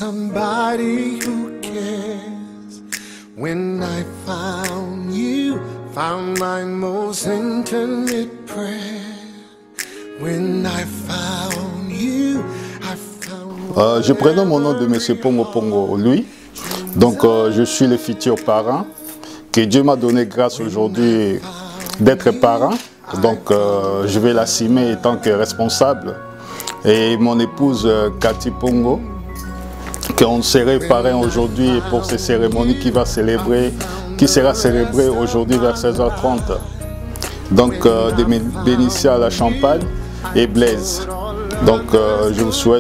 somebody who cares. When I found you, found my most intimate prayer. When I found you, I found... Je prénomme mon nom de M. Pongo Pongo Louis. Donc je suis le futur parent. Que Dieu m'a donné grâce aujourd'hui d'être parent. Donc je vais l'assumer en tant que responsable. Et mon épouse Cathy Pongo, qu'on serait parrain aujourd'hui pour cette cérémonie qui sera célébrée aujourd'hui vers 16h30. Donc de Bénicia à la Champagne et Blaise. Donc je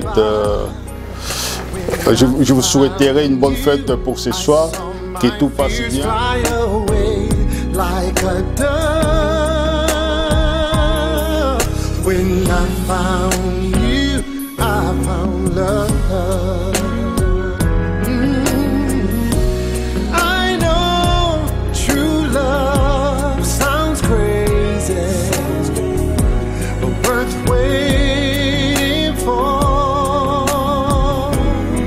vous souhaiterai une bonne fête pour ce soir, que tout passe bien. When I found you, I found love. I know true love sounds crazy, but worth waiting for.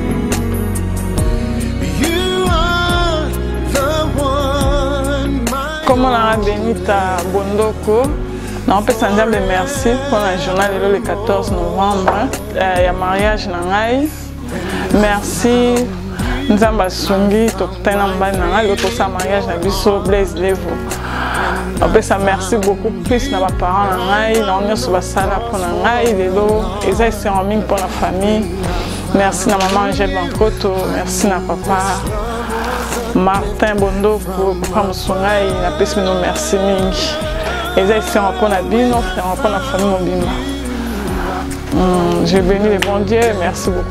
You are the one. Comment on a Benita Bondoko? Non, peut s'enjailler merci pour la journée le 14 novembre. Il y a mariage nangai. Merci. Nous avons sungi tokutana mbali nangai l'autre sa mariage na biso Blaise Levo. On peut ça merci beaucoup plus na ba parents nangai, na on sur ba sala pour nangai lelo, eza c'est en mine pour la famille. Merci na maman Angèle Bankoto, merci na papa Martin Bondoko, papa Musungai, na pesi no merci mingi. Et ça, c'est un peu la vie, c'est un peu la famille mobile. Je bénis le bon Dieu, merci beaucoup.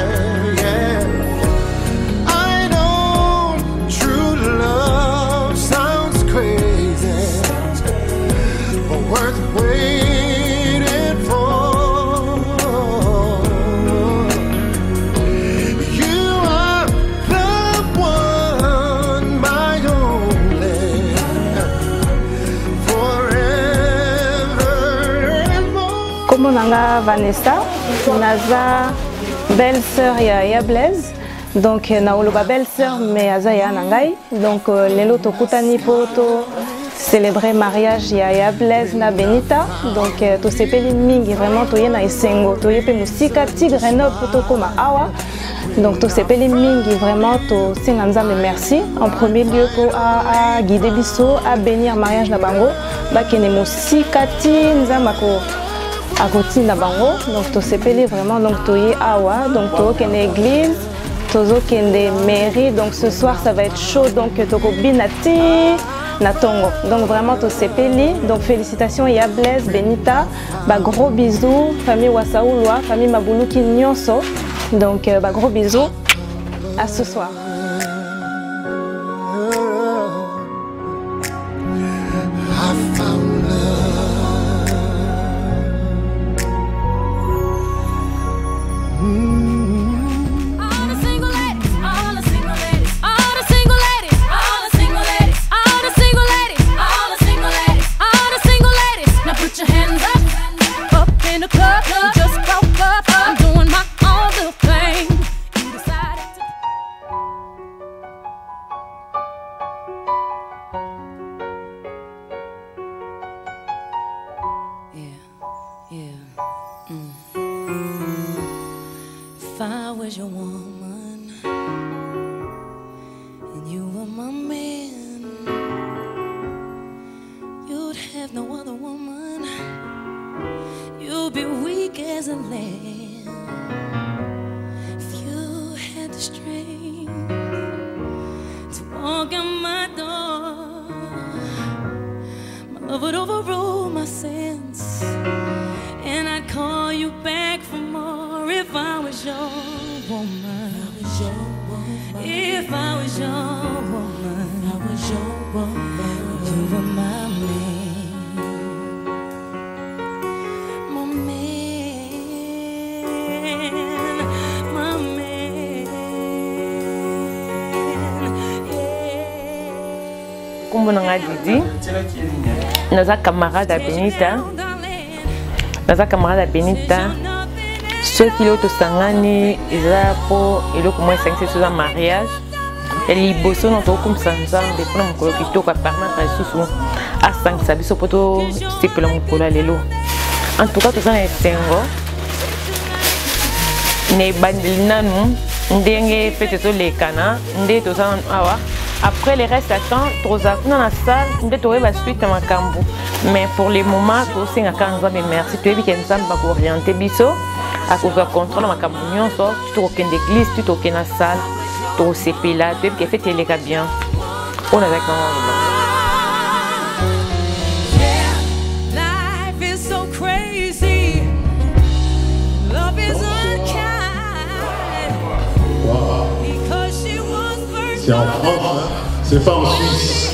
Comment nanga Vanessa, naza belle-sœur ya Blaise, donc na oloba belle-sœur mais aza ya nangai, donc lelo tokutani po to célébrer mariage ya Blaise na Benita, donc to sepeli mingi vraiment to yena esengo, to yepe musika tigre no poto koma awa. Donc to sepeli mingi vraiment to singa nzambe merci en premier lieu pour à guider biso à bénir mariage na bango, ba kene musika ti nzamba ko à côté de bango, donc to sepeli vraiment donc to y awa, donc to ken église, tozo ken des mairies, donc ce soir ça va être chaud donc to ko binati na tongo. Donc vraiment to sepeli, donc félicitations ya Blaise Benita, ba gros bisous famille Wasaoulwa, famille Mabuluki Nyonso. Donc bah, gros bisous, à ce soir. If I was your woman and you were my man, you'd have no other woman. You'd be weak as a lamb. If you had the strength to walk out my door, my love would overrule my sense, and I'd call you back for more if I was your woman. If I was your woman, you were my man. My man, my man. Yeah. Comme on a dit, nos camarades à Benita. Naza camarade Benita, ceux qui l'ont sangani ils ont pour eloko moins 5 c'est un mariage et les bosso non to comme ça de pour mon colo qui to ka permettre sous à 5 ça biso poto c'est pour mon colo lelo en tout cas tout ça est sengo ne bandilina nous ndenge fete to les cana ndé to ça awa après les restes attend troza dans la salle ndé to va suite ma cambo mais pour les moments to singa kanza mais merci tu ebi kenza ba orienter biso à cause de contrôle ma cambo nyonso tu to ken d'église tu to ken na salle to CP là tu ebi fete les bien on avec C'est en France, hein? C'est pas en Suisse.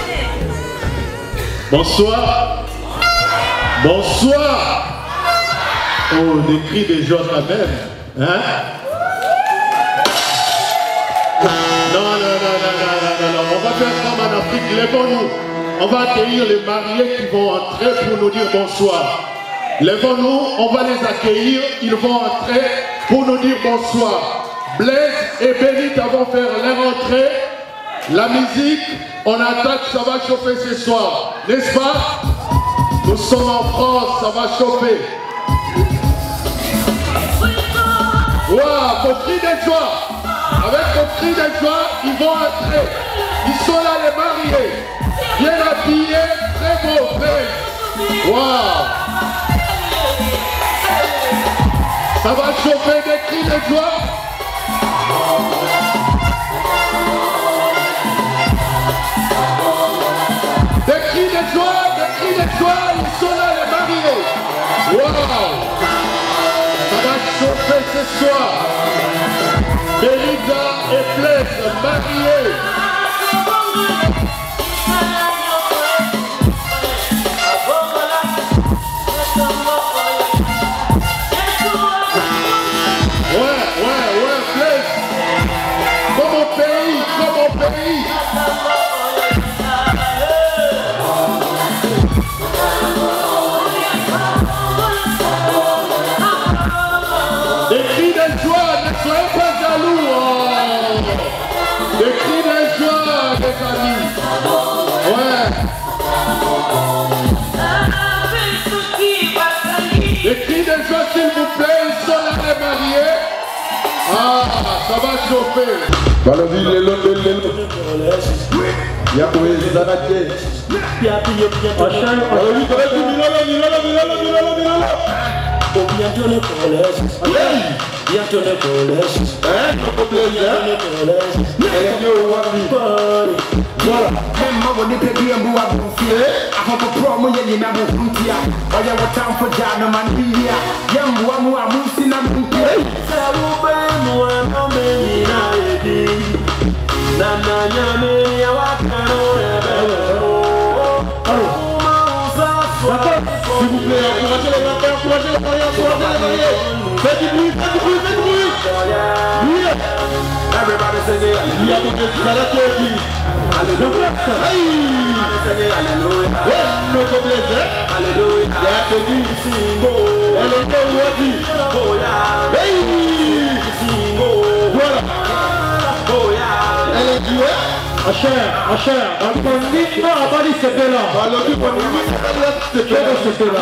Bonsoir. Bonsoir. Oh, des cris de joie quand même. Hein? Non. On va faire comme en Afrique. Lèvons-nous. On va accueillir les mariés qui vont entrer pour nous dire bonsoir. Lèvons-nous, on va les accueillir. Ils vont entrer pour nous dire bonsoir. Blaise et Bénite vont faire leur entrée. La musique, on attend que ça va chauffer ce soir. N'est-ce pas? Nous sommes en France, ça va chauffer. Waouh, vos cris de joie. Avec vos cris de joie, ils vont entrer. Ils sont là les mariés. Bien habillés, très beaux. Waouh. Ça va chauffer des cris de joie. Des cris de joie, ils sont là les mariés. Waouh! Ça va chauffer ce soir. Mérida et Blaise mariés. Ouais, Blaise. Comme au pays. Des cris de joie, ne soyez pas jaloux. Oh. Des cris de joie, les amis. Ouais. Des cris de joie, s'il vous plaît, ils sont là les mariés. Ah, ça va chauffer. S'il vous plaît, encouragez les mariés, encouragez les mariés. Faites du bruit. Oui. Everybody sing it. Il y a donc des salades aussi. Alléluia. Notre Blaise. Alléluia. Il y a connu ici. Elle est aujourd'hui. Voilà. Elle est douée. Cher, on dit non, on va dire c'était là. Alors, on dit c'était là.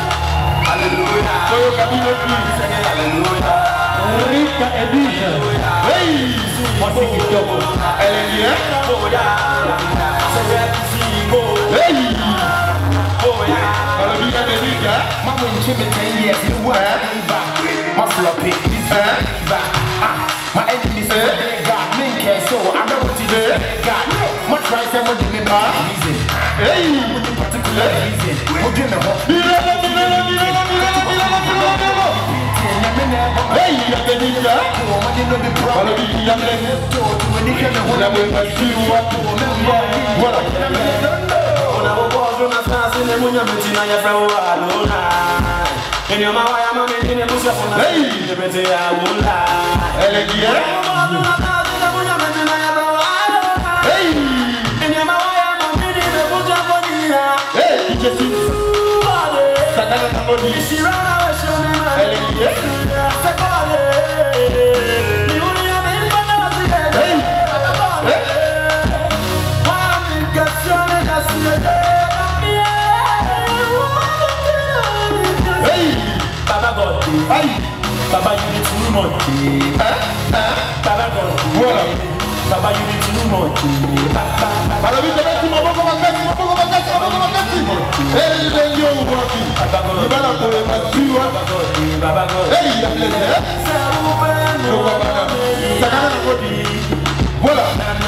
Alléluia. Elle est bien. Hey! Kalau bisa jadi ya, Mama in Jimmy 10 years, you were back. My floppy is back. My enemies say, God, me care so I know what you do. God, my tries and what you mean by reason. Hey, particular reason. What do you know? hey, ya te diga. Kalau dia Baba, you need too much. Baba, voilà. Baba, you need too much. Baba, you need too much. Voilà.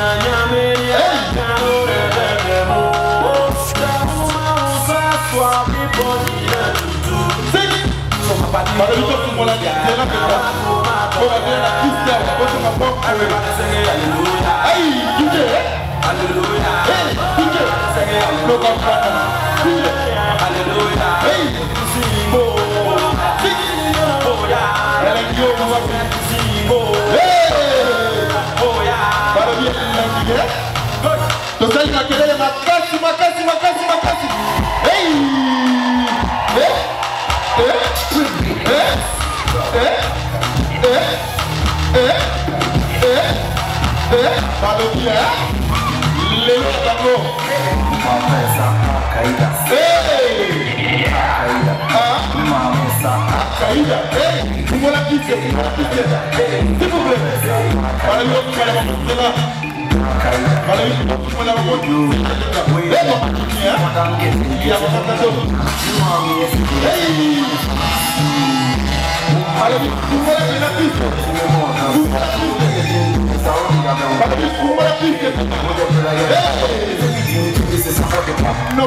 Para esto como la tierra que va. Por la pista, por la boca. Ay, DJ. Aleluya. Hey, DJ. Lo campana. Aleluya. Hey, Simbo. El yo no va a Simbo. Para bien la DJ. Entonces hay que darle más casi. Hey. Valoria, Leo Tango. Caída. Como la pizza. S'il vous plaît. Para yo para la montaña. Para yo para la montaña. Ya vamos a hacer. Para yo para la pizza. No,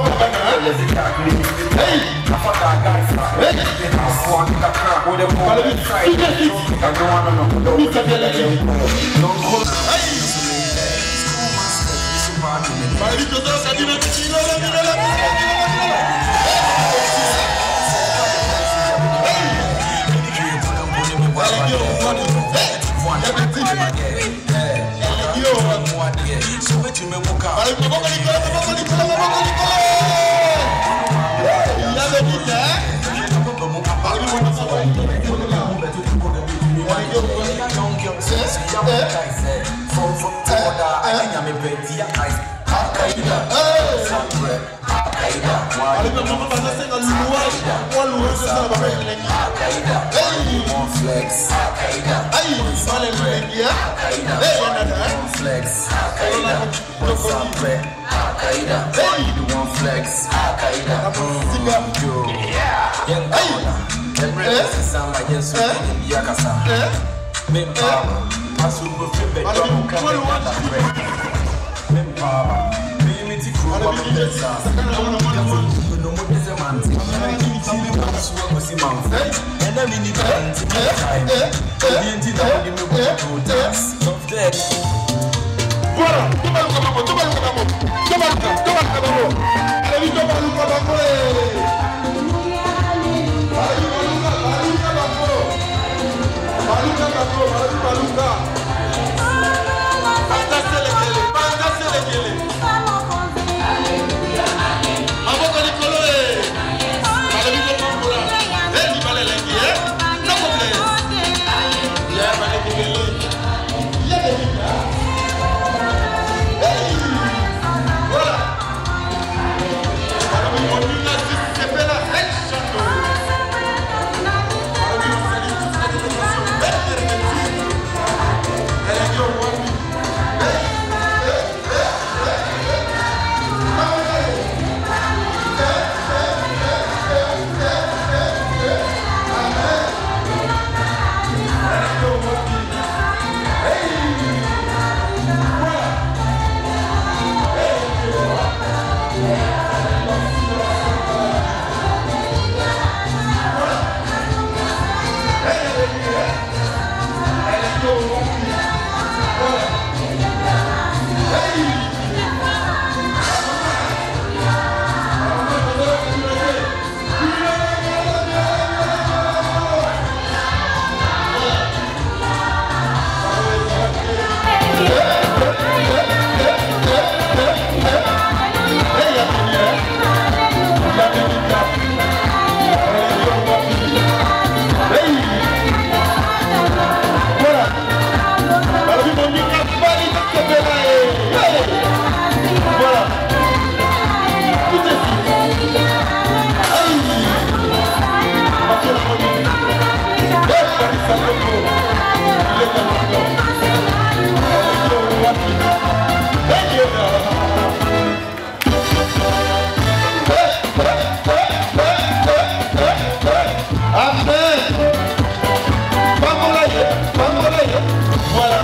Voilà.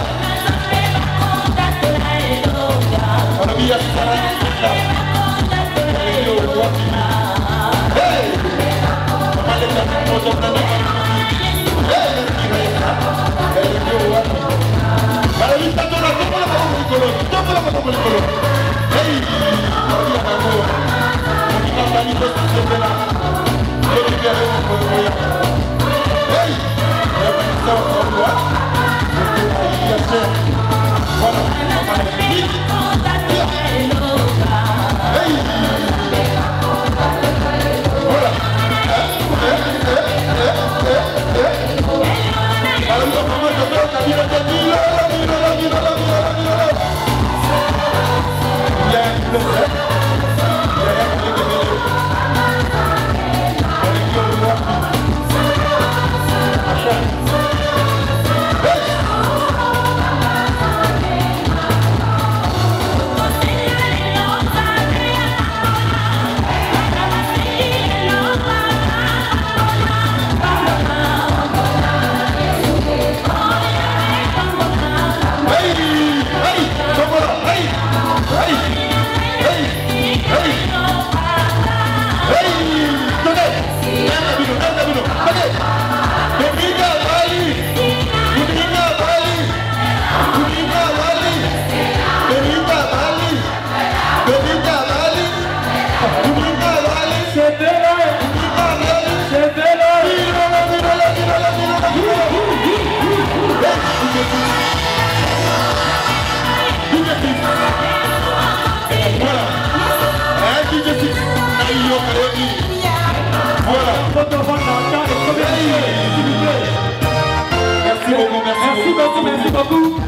Merci beaucoup.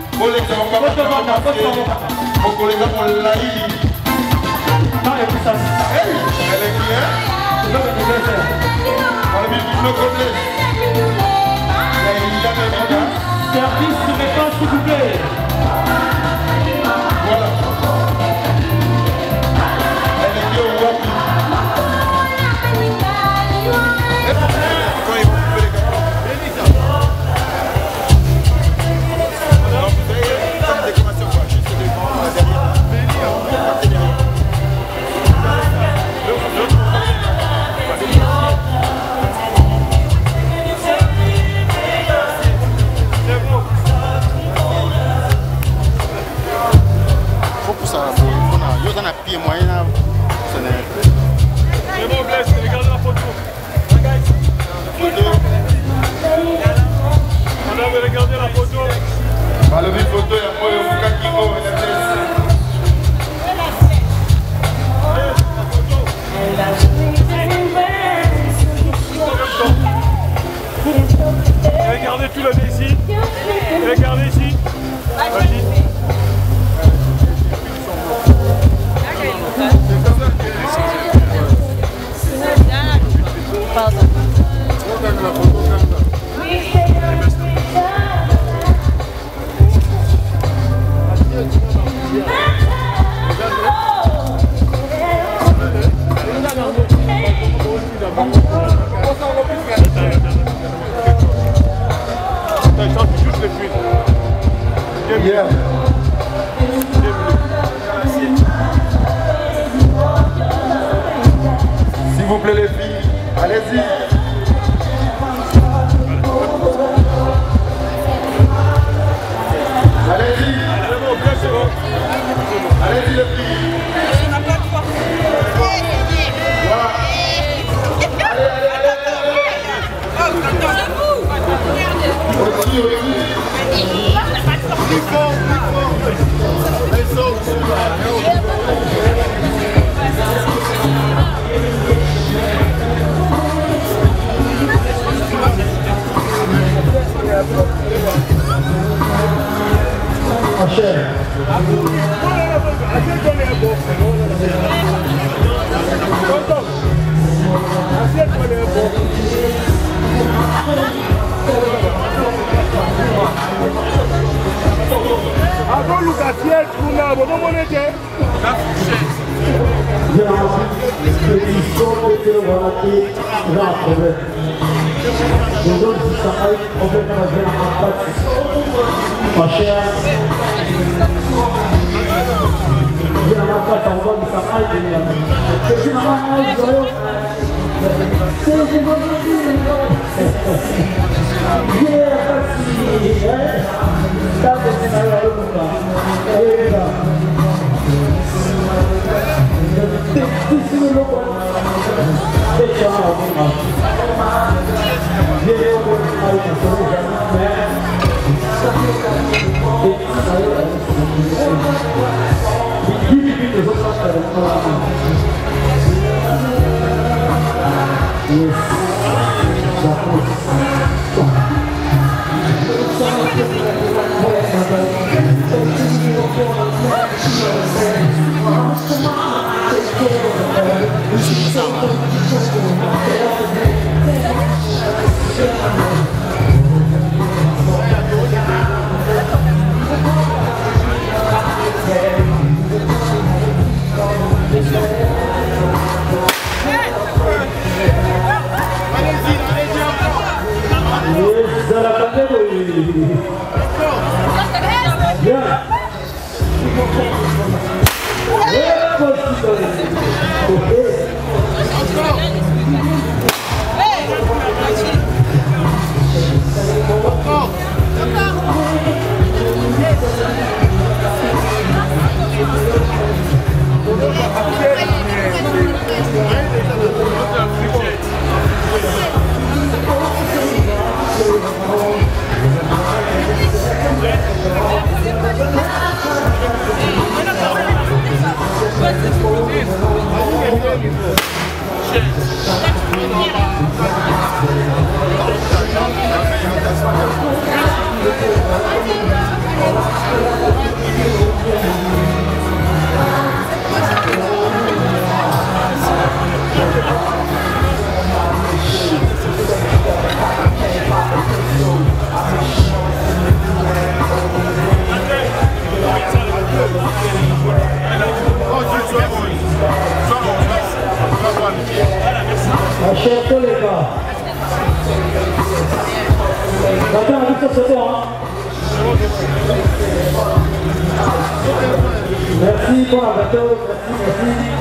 Service sous-traitant, s'il vous plaît. Voilà. Elle est bien au wapi. Regardez la photo. Bah, le photo, il y a pas de cas qui vont. Regardez tout le nez ici. Regardez ici. Vas-y. Pardon. Yeah. S'il vous plaît les filles, allez-y. Allez-y. Allez-y les filles. Voilà. Allez, allez, allez. Aussi, aussi. Avant Lucatiel, vous n'avez pas monnaie. ma chère. Il y a la place en bas de sa maille. C'est ma maille, Merci pour la bateau, merci.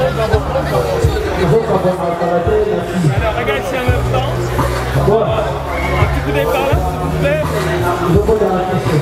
Regarde ici en même temps. Ouais. Un petit coup d'écart là, s'il vous plaît. Je pose la question.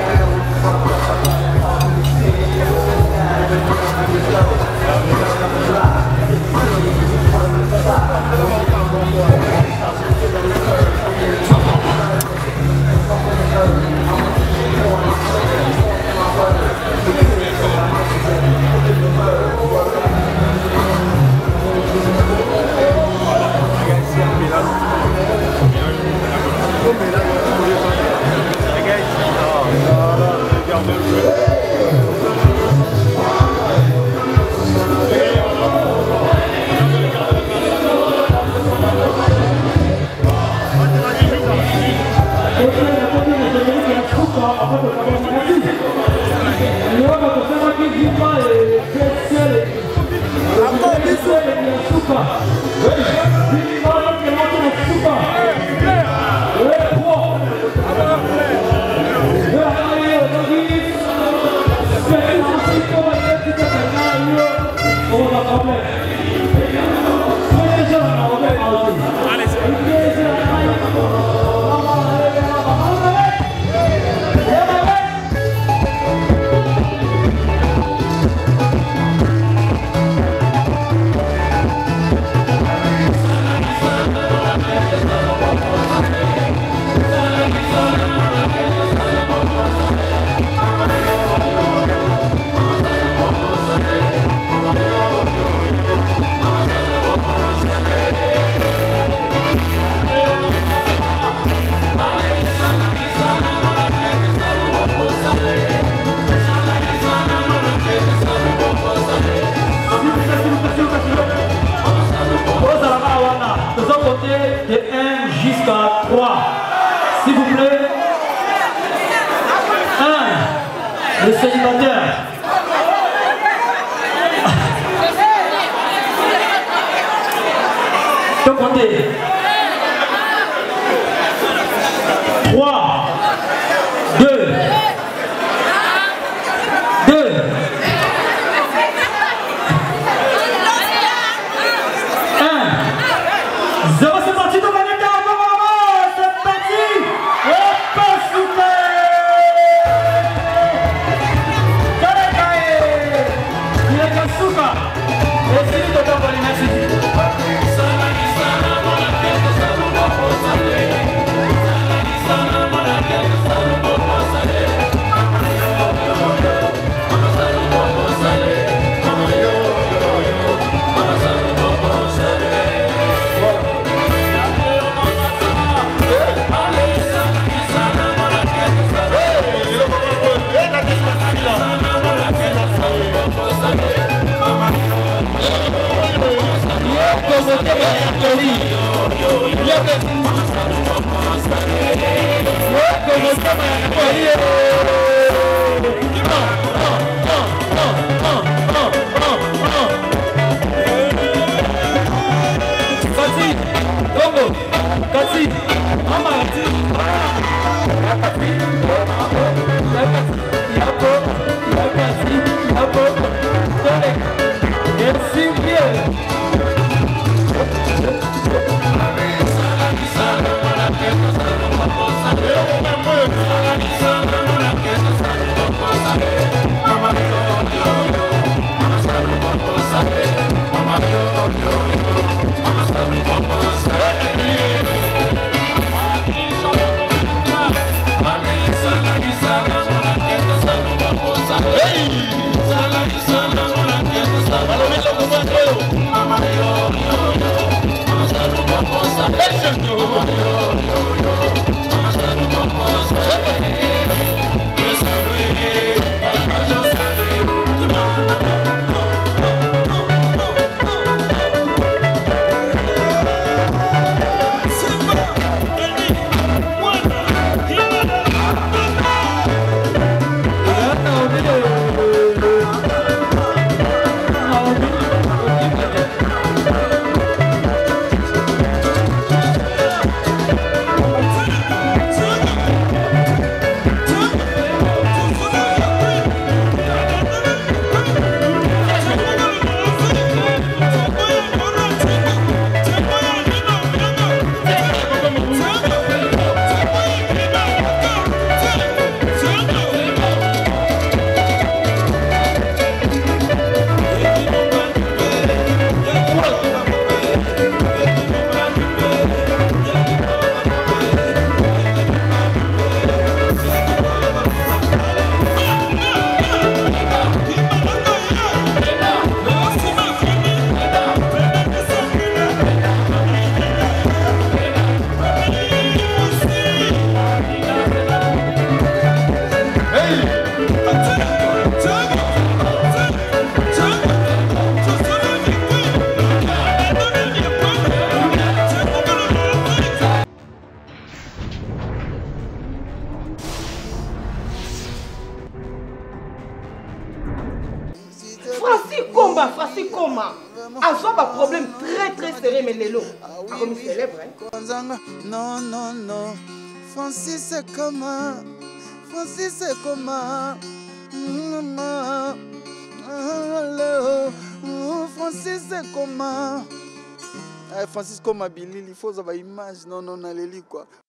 De 1 jusqu'à 3. S'il vous plaît. 1. Le célibataire. De côté. 3. 2. Francis Koma a un problème très sérieux, mais Lélo a commis ses lèvres. Non, non, non. Francis c'est comment? Francis c'est comment? Francis c'est comment? Francis Koma Billy, il faut avoir une image. Non, non, non, quoi.